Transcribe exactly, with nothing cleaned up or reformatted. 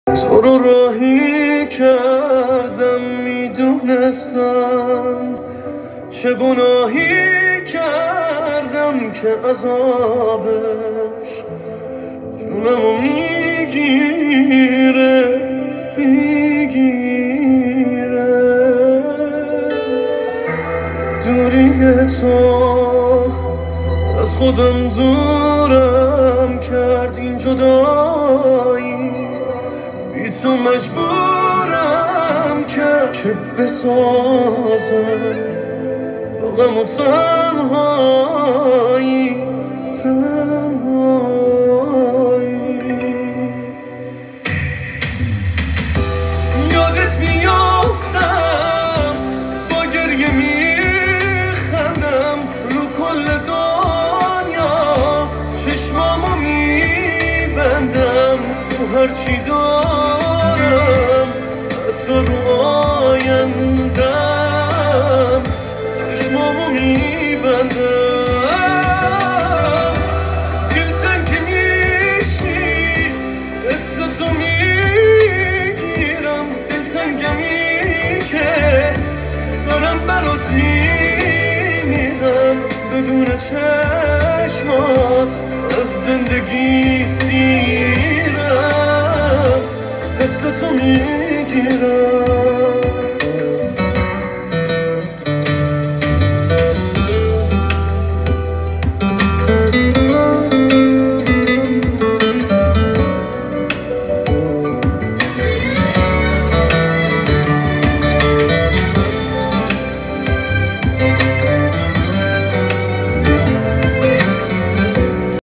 تو رو راهی کردم میدونستم چه گناهی کردم که عذابش جونمو میگیره میگیره. دوری تو از خودم دورم کرد، این جدایی بی تو مجبورم کرد که بسازم با غم و تنهایی تنهایی. یادت میافتم با گریه میخندم رو کل دنیا، چشمامو میبندم تو هرچی دارم، حتی رو آیندم چشمامو میبندم. دلتنگ که میشی حس تو میگیرم، دلتنگمی که دارم برات میمیرم بدون چه